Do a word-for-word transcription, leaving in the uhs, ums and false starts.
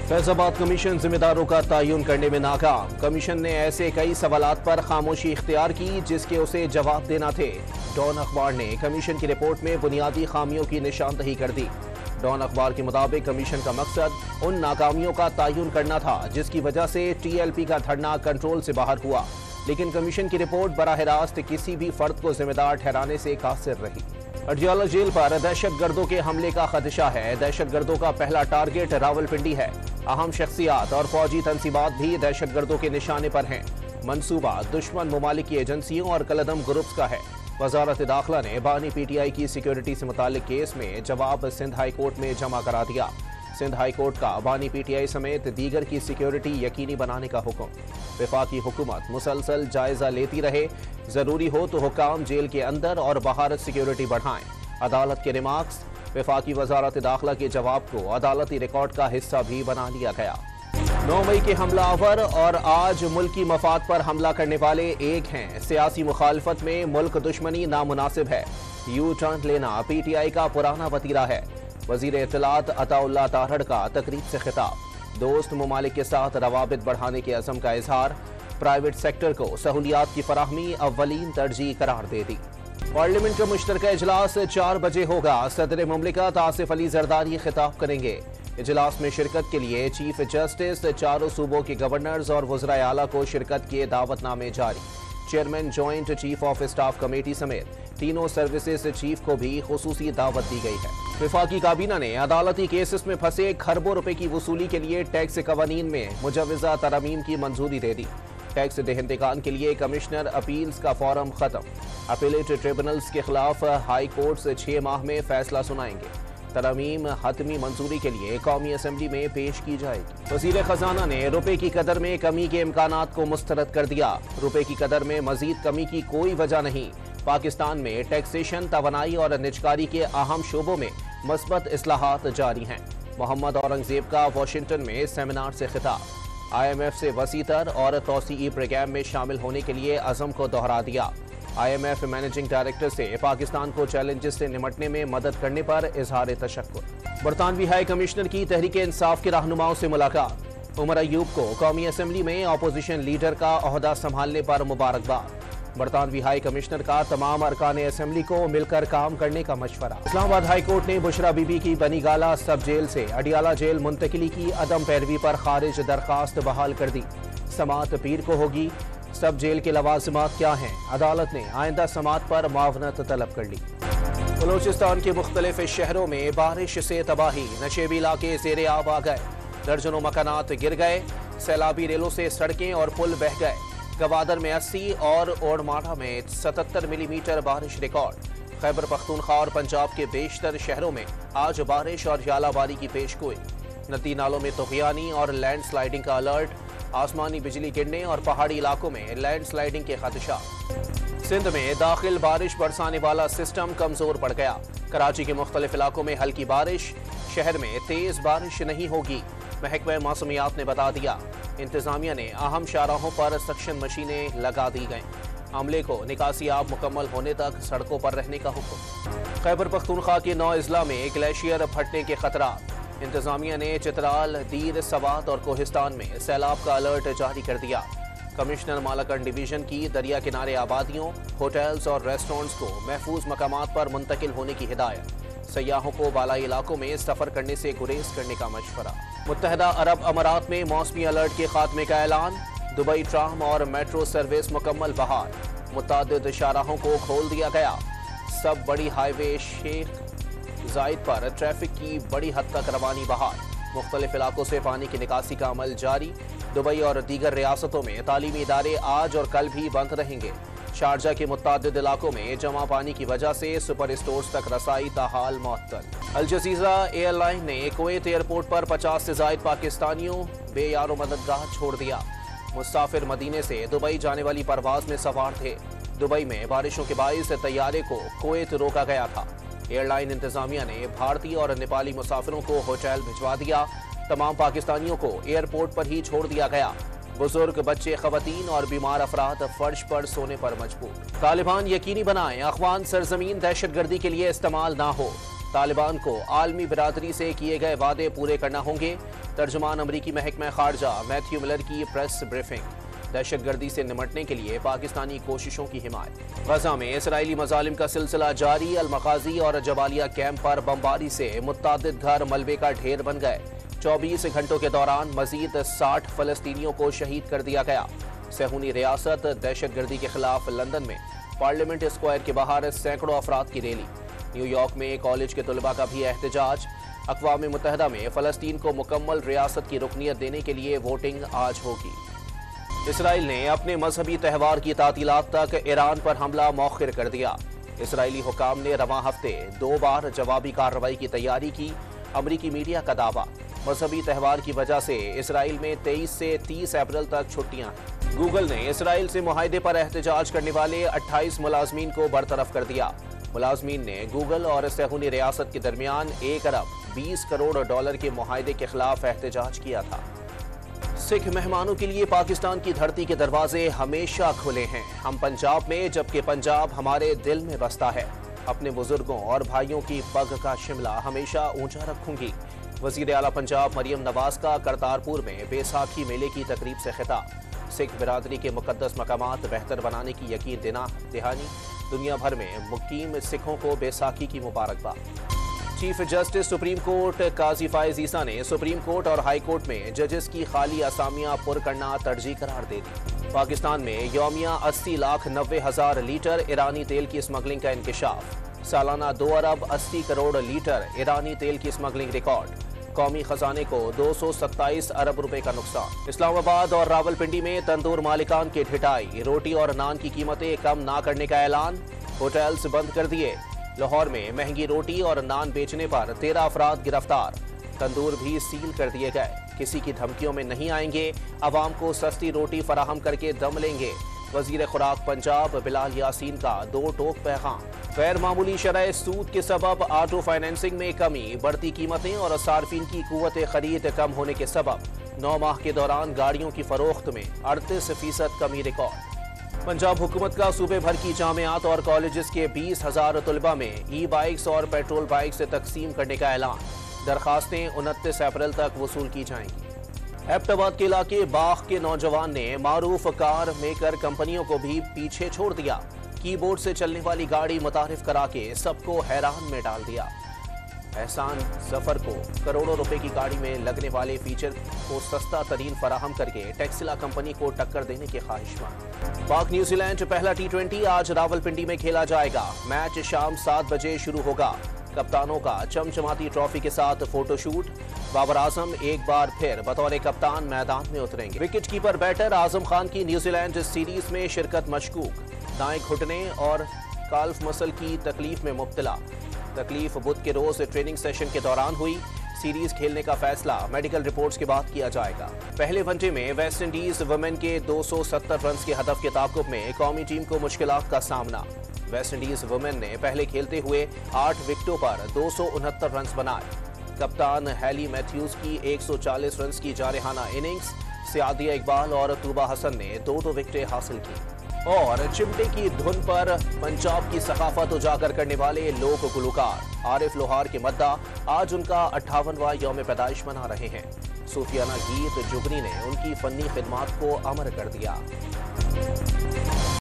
Faizabad commission जिम्मेदारों का तयन करने में नाकाम। कमीशन ने ऐसे कई सवालात पर खामोशी इख्तियार की जिसके उसे जवाब देना थे। डॉन अखबार ने कमीशन की रिपोर्ट में बुनियादी खामियों की निशानदही कर दी। डॉन अखबार के मुताबिक कमीशन का मकसद उन नाकामियों का तयन करना था जिसकी वजह से टी एल पी का धरना कंट्रोल से बाहर हुआ, लेकिन कमीशन की रिपोर्ट बराह रास्त किसी भी फर्द को जिम्मेदार ठहराने से कासिर रही। अडियाला जेल पर दहशत गर्दों के हमले का खदशा है। दहशत गर्दों का पहला टारगेट रावलपिंडी है। अहम शख्सियात और फौजी तंसीबात भी दहशत गर्दों के निशाने पर हैं। मंसूबा दुश्मन ममालिक की एजेंसियों और कलदम ग्रुप्स का है। वजारत दाखिला ने बानी पी टी आई की सिक्योरिटी से मुताल्लिक केस में जवाब सिंध हाई कोर्ट में जमा करा दिया। सिंध हाई कोर्ट का बानी पी टी आई समेत दीगर की सिक्योरिटी यकीनी बनाने का हुक्म। वफाकी हुकूमत मुसलसल जायजा लेती रहे, जरूरी हो तो हुकाम जेल के अंदर और बाहर सिक्योरिटी बढ़ाएं। अदालत के रिमार्क्स। वफाकी वजारत दाखिला के जवाब को अदालती रिकॉर्ड का हिस्सा भी बना लिया गया। नौ मई के हमलावर और आज मुल्की मफाद पर हमला करने वाले एक हैं। सियासी मुखालफत में मुल्क दुश्मनी नामुनासिब है। यू टर्न लेना पी टी आई का पुराना वतीरा है। वजीर इत्तलात अताउल्लाह तारड़ का तकरीब से खिताब। दोस्त ममालिक के साथ रवाबित बढ़ाने के अज़म का इजहार। प्राइवेट सेक्टर को सहूलियात की फराहमी अव्वलीन तरजीह करार दे दी। पार्लियामेंट का मुश्तरका इजलास चार बजे होगा। सदर मुमलिकत आसिफ अली जरदारी खिताब करेंगे। इजलास में शिरकत के लिए चीफ जस्टिस, चारों सूबों के गवर्नर्स और वज़राए आला को शिरकत के दावतनामे जारी। Chairman joint chief of staff committee समेत तीनों सर्विसेज चीफ को भी खुसूसी दावत दी गई है। वफाकी काबीना ने अदालती केसेस में फंसे खरबों रुपए की वसूली के लिए टैक्स कवानीन में मुजव्वज़ा तरमीम की मंजूरी दे दी। टैक्स देहंदगान के लिए कमिश्नर अपील्स का फॉरम खत्म। अपीलेट ट्रिब्यूनल्स के खिलाफ हाई कोर्ट से छह माह में फैसला सुनाएंगे। तरमीम हतमी मंजूरी के लिए कौमी असम्बली में पेश की जाएगी। वज़ीर खजाना ने रुपए की कदर में कमी के इम्कानात को मुस्तरद कर दिया। रुपए की कदर में मजीद कमी की कोई वजह नहीं। पाकिस्तान में टैक्सेशन, तवानाई और निजकारी के अहम शोबों में मस्बत इस्लाहात जारी हैं। मोहम्मद औरंगजेब का वाशिंगटन में सेमिनार से खिताब। आई एम एफ से वसीतर और तौसीई प्रोग्राम में शामिल होने के लिए अज़म को दोहरा दिया। I M F managing director से पाकिस्तान को चैलेंजेस से निमटने में मदद करने पर इजहार तशक्कुर। बरतानवी हाई कमिश्नर की तहरीक इंसाफ के रहनुमाओं से मुलाकात। उमर अयूब को कौमी असम्बली में अपोजिशन लीडर का ओहदा संभालने पर मुबारकबाद। बरतानवी हाई कमिश्नर का तमाम अरकान असम्बली को मिलकर काम करने का मशवरा। इस्लामाबाद हाई कोर्ट ने बुशरा बीबी की बनीगाला सब जेल से अडियाला जेल मुंतकिली की अदम पैरवी पर खारिज दरखास्त बहाल कर दी। समात पीर को होगी। सब जेल के लवाजिमात क्या हैं? अदालत ने आइंदा समात पर मुआवनत तलब कर ली। बलोचिस्तान के मुख्तलिफ शहरों में बारिश से तबाही। नशेबी इलाके ज़ेरे आब आ गए। दर्जनों मकानात गिर गए। सैलाबी रेलों से सड़कें और पुल बह गए। गवादर में अस्सी और ओडमाढ़ा में सतहत्तर मिलीमीटर बारिश रिकॉर्ड। खैबर पख्तूनख्वा और पंजाब के बेशतर शहरों में आज बारिश और झालाबारी की पेशगोई। नदी नालों में तुग़यानी और लैंड स्लाइडिंग का अलर्ट। आसमानी बिजली गिरने और पहाड़ी इलाकों में लैंड स्लाइडिंग के खदशा। सिंध में दाखिल बारिश बरसाने वाला सिस्टम कमजोर पड़ गया। कराची के मुख्तलिफ इलाकों में हल्की बारिश। शहर में तेज बारिश नहीं होगी, महकमा मौसमियात ने बता दिया। इंतजामिया ने अहम शाहराहों पर सक्शन मशीनें लगा दी गईं। अमले को निकासी आब मुकम्मल होने तक सड़कों पर रहने का हुक्म। खैबर पख्तूनख्वा के नौ अजला में ग्लेशियर फटने के खतरात। इंतजामिया ने चित्राल, दीर, सवात और कोहिस्तान में सैलाब का अलर्ट जारी कर दिया। कमिश्नर मालाकंड डिवीजन की दरिया किनारे आबादियों, होटल्स और रेस्टोरेंट्स को महफूज मकामात पर मुंतकिल होने की हिदायत। सयाहों को बालाई इलाकों में सफर करने से गुरेज करने का मशवरा। मुत्तहदा अरब अमारात में मौसमी अलर्ट के खात्मे का ऐलान। दुबई ट्राम और मेट्रो सर्विस मुकम्मल बहाल। मुतादिद शाहराहों को खोल दिया गया। सब बड़ी हाईवे शेख जायद पर ट्रैफिक की बड़ी हद तक रवानी बहाल। मुख्तलिफ इलाकों से पानी की निकासी का अमल जारी। दुबई और दीगर रियासतों में तालीमी इदारे आज और कल भी बंद रहेंगे। शारजा के मुत्तादिद इलाकों में जमा पानी की वजह से सुपर स्टोर्स तक रसाई ताहाल मुअत्तल। अल जजीरा एयरलाइन ने कुवैत एयरपोर्ट पर पचास से जायद पाकिस्तानियों बेयारो मददगार छोड़ दिया। मुसाफिर मदीने से दुबई जाने वाली परवाज में सवार थे। दुबई में बारिशों के बाइस तैयारे को कुवैत रोका गया था। एयरलाइन इंतजामिया ने भारतीय और नेपाली मुसाफिरों को होटल भिजवा दिया। तमाम पाकिस्तानियों को एयरपोर्ट पर ही छोड़ दिया गया। बुजुर्ग, बच्चे, खवातीन और बीमार अफराद फर्श पर सोने पर मजबूर। तालिबान यकीनी बनाएं अफगान सरजमीन दहशतगर्दी के लिए इस्तेमाल ना हो। तालिबान को आलमी बिरादरी से किए गए वादे पूरे करना होंगे। ترجمان امریکی محکمہ خارجہ میتھیو ملر کی پریس بریفنگ۔ دہشت گردی سے نمٹنے کے لیے پاکستانی کوششوں کی حمایت۔ غزہ میں اسرائیلی مظالم کا سلسلہ جاری، المغازی اور جبالیہ کیمپ پر بمباری سے متعدد گھر ملبے کا ڈھیر بن گئے۔ چوبیس گھنٹوں کے دوران مزید ساٹھ فلسطینیوں کو شہید کر دیا گیا۔ صہیونی ریاست دہشت گردی کے خلاف لندن میں پارلیمنٹ اسکوائر کے باہر سینکڑوں افراد کی ریلی۔ نیو یارک میں کالج کے طلباء کا بھی احتجاج۔ اقوام متحدہ میں فلسطین کو مکمل ریاست کی رکنیت دینے کے لیے ووٹنگ آج ہوگی۔ اسرائیل نے اپنے مذہبی تہوار کی تعطیلات تک ایران پر حملہ مؤخر کر دیا۔ اسرائیلی حکام نے رواں ہفتے دو بار جوابی کارروائی کی تیاری کی۔ امریکی میڈیا کا دعویٰ، مذہبی تہوار کی وجہ سے اسرائیل میں تیئیس سے تیس اپریل تک چھٹیاں ہیں۔ گوگل نے اسرائیل سے معاہدے پر احتجاج کرنے والے اٹھائیس ملازمین کو برطرف کر دیا۔ ملازمین نے گوگل اور صہیونی ریاست کے درمیان ایک ارب بیس کروڑ ڈالر کے معاہدے کے خلاف احتجاج کیا تھا۔ سکھ مہمانوں کے لیے پاکستان کی دھرتی کے دروازے ہمیشہ کھلے ہیں۔ ہم پنجاب میں، جبکہ پنجاب ہمارے دل میں بستا ہے۔ اپنے بزرگوں اور بھائیوں کی پگ کا شملہ ہمیشہ اونچا رکھوں گی۔ وزیر اعلیٰ پنجاب مریم نواز کا کرتارپور میں بیساکھی میلے کی تقریب سے خطاب۔ سکھ برادری کے مقدس مقامات بہتر بنانے کی یقین دہانی۔ دنیا بھر میں مقیم سکھوں کو بیساکھی کی مبارکباد۔ چیف جسٹس سپریم کورٹ قاضی فائز عیسیٰ نے سپریم کورٹ اور ہائی کورٹ میں ججز کی خالی اسامیاں پر کرنا ترجیح قرار دے دی۔ پاکستان میں یومیہ اسی لاکھ نوے ہزار لیٹر ایرانی تیل کی اسمگلنگ کا انکشاف۔ سالانہ دو ارب اسی کروڑ لیٹر ایرانی تیل کی اسمگلنگ ریکارڈ۔ قومی خزانے کو دو سو ستائیس ارب روپے کا نقصان۔ اسلام آباد اور راولپنڈی میں تندور مالکان کی ڈھٹائی، روٹی اور نان کی قیمتیں کم نہ کرنے کا اعلان۔ ہوٹلز بند کر دیے۔ لاہور میں مہنگی روٹی اور نان بیچنے پر تیرہ افراد گرفتار۔ تندور بھی سیل کر دیے گئے۔ کسی کی دھمکیوں میں نہیں آئیں گے، عوام کو سستی روٹی فراہم کر کے دم لیں گے۔ وزیر خوراک پنجاب بلال یاسین کا دو ٹوک پیغام۔ غیر معمولی شرح سود کے سبب آٹو فائنینسنگ میں کمی، بڑھتی قیمتیں اور صارفین کی قوت خرید کم ہونے کے سبب نو ماہ کے دوران گاڑیوں کی فروخت میں اڑتیس فیصد کمی ریکارڈ۔ پنجاب حکومت کا صوبے بھر کی جامعات اور کالجز کے بیس ہزار طلباء میں ای بائکس اور پیٹرول بائکس تقسیم کرنے کا اعلان۔ درخواستیں انتیس اپریل تک وصول کی جائیں گی۔ ایبٹ آباد کے علاقے باغ کے نوجوان نے معروف کار میکر کمپنیوں کو بھی پیچھے چھوڑ دیا۔ کی بورڈ سے چلنے والی گاڑی متعارف کرا کے سب کو حیران میں ڈال دیا۔ احسان ظفر کو کروڑوں روپے کی گاڑی میں لگنے والے فیچر کو سستا ترین فراہم کر کے ٹیکسلا کمپنی کو ٹکر دینے کی خواہش مند۔ پاک نیوزی لینڈ پہلا ٹی ٹوینٹی آج راولپنڈی میں کھیلا جائے گا۔ میچ شام سات بجے شروع ہوگا۔ کپتانوں کا چمچماتی ٹرافی کے ساتھ فوٹو شوٹ۔ بابر اعظم ایک بار پھر بطور کپتان میدان میں اتریں گے۔ Wicket keeper batter Azam Khan کی نیوزی لینڈ سیریز میں شرکت مشکوک۔ دائیں گھٹنے اور کالف مسل کی تکلیف میں مبتلا۔ تکلیف بدھ کے روز ٹریننگ سیشن کے دوران ہوئی۔ سیریز کھیلنے کا فیصلہ میڈیکل رپورٹس کے بعد کیا جائے گا۔ پہلے ون ڈے میں ویسٹ انڈیز ویمن کے دو سو ستر رنز کے ہدف کے تعاقب میں قومی ٹیم کو مشکلات کا سامنا۔ ویسٹ انڈیز ویمن نے پہلے کھیلتے ہوئے آٹھ وکٹوں پر دو سو انہتر رنز بنائے۔ کپتان ہیلی میتھیوز کی ایک سو چالیس رنز کی جارحانہ اننگز، سعدیہ اقبال اور طوبہ حسن نے دو دو وکٹیں حاصل کی۔ اور چمٹے کی دھن پر پنجاب کی ثقافت اجاگر کرنے والے لوک گلوکار عارف لوہار کے مداح آج ان کا اٹھاونواں یوم پیدائش منا رہے ہیں۔ صوفیانہ گیت جگنی نے ان کی فنی خدمات کو امر کر دیا۔